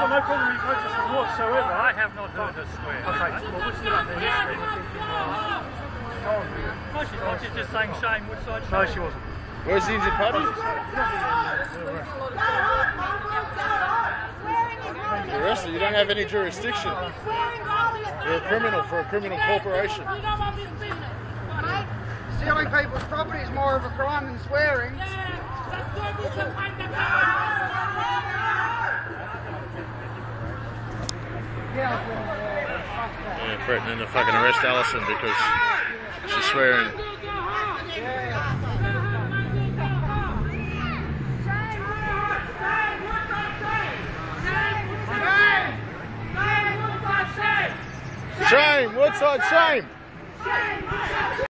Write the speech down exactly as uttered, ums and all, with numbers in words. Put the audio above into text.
got no problem with protesting whatsoever. I have not heard her swear. Okay, well, what's the other history? No, she's not. She's just saying shame, Woodside. No, she wasn't. Where's the injured party? You're arrested. You don't have any jurisdiction. You're a criminal for a criminal corporation. Stealing people's property is more of a crime than swearing. Yeah, threatening to fucking arrest Alison because she's swearing. Shame! Woodside, shame!